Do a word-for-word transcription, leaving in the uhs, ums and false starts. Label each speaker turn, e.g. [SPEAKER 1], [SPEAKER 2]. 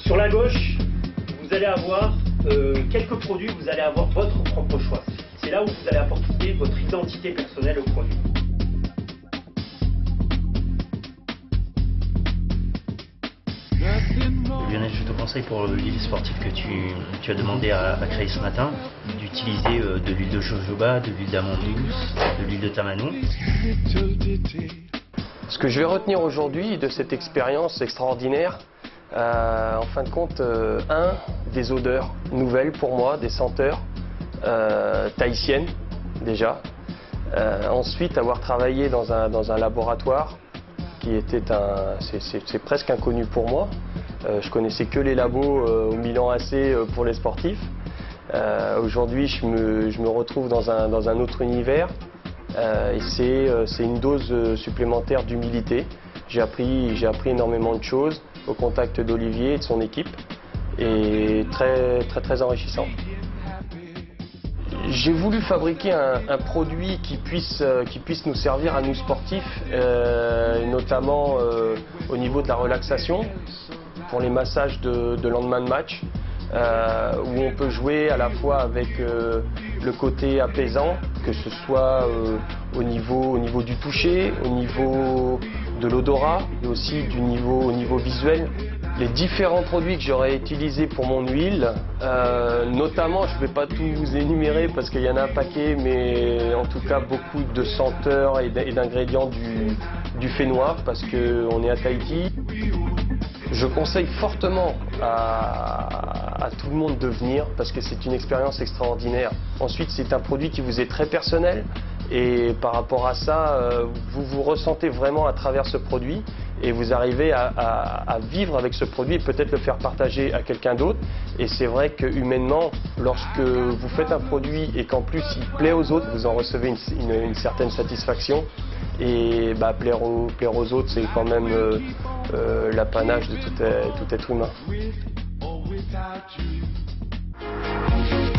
[SPEAKER 1] Sur la gauche, vous allez avoir euh, quelques produits, vous allez avoir votre propre choix. C'est là où vous allez apporter votre identité personnelle au produit.
[SPEAKER 2] Lionel, je te conseille pour l'huile sportive que tu, tu as demandé à, à créer ce matin, d'utiliser euh, de l'huile de jojoba, de l'huile d'amande douce, de l'huile de tamano.
[SPEAKER 3] Ce que je vais retenir aujourd'hui de cette expérience extraordinaire, euh, en fin de compte, euh, un, des odeurs nouvelles pour moi, des senteurs euh, tahitiennes déjà. Euh, ensuite, avoir travaillé dans un, dans un laboratoire qui était un, c'est presque inconnu pour moi. Euh, je connaissais que les labos euh, au Milan A C euh, pour les sportifs. Euh, Aujourd'hui, je me, je me retrouve dans un, dans un autre univers euh, et c'est euh, une dose euh, supplémentaire d'humilité. J'ai appris, j'ai appris énormément de choses au contact d'Olivier et de son équipe et très, très, très enrichissant. J'ai voulu fabriquer un, un produit qui puisse, euh, qui puisse nous servir à nous sportifs, euh, notamment euh, au niveau de la relaxation, pour les massages de, de lendemain de match, euh, où on peut jouer à la fois avec euh, le côté apaisant, que ce soit euh, au, niveau, au niveau du toucher, au niveau de l'odorat et aussi du niveau, au niveau visuel. Les différents produits que j'aurais utilisés pour mon huile, euh, notamment, je ne vais pas tout vous énumérer parce qu'il y en a un paquet, mais en tout cas beaucoup de senteurs et d'ingrédients du, du fait noir parce qu'on est à Tahiti. Je conseille fortement à, à tout le monde de venir parce que c'est une expérience extraordinaire. Ensuite, c'est un produit qui vous est très personnel et par rapport à ça, euh, vous vous ressentez vraiment à travers ce produit et vous arrivez à, à, à vivre avec ce produit et peut-être le faire partager à quelqu'un d'autre. Et c'est vrai que humainement, lorsque vous faites un produit et qu'en plus il plaît aux autres, vous en recevez une, une, une certaine satisfaction. Et bah, plaire, aux, plaire aux autres, c'est quand même euh, euh, l'apanage de tout, tout être humain.